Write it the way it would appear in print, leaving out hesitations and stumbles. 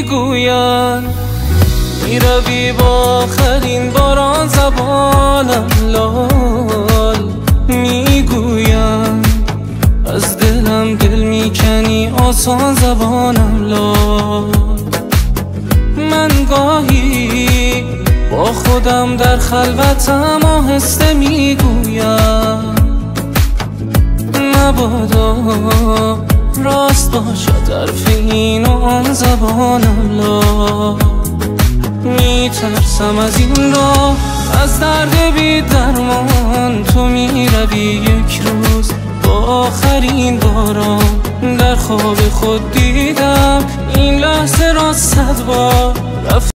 میگوین میروی با آخرین باران زبانم لال میگویم از دلم دل میکنی آسان زبانم لال من گاهی با خودم در خلوتم آهسته میگویم مبادا راست باشد حرف این و آن زبانم لال میترسم از این راه از درد بی درمان تو میروی یک روز با آخرین باران در خواب خود دیدم این لحظه را 100 بار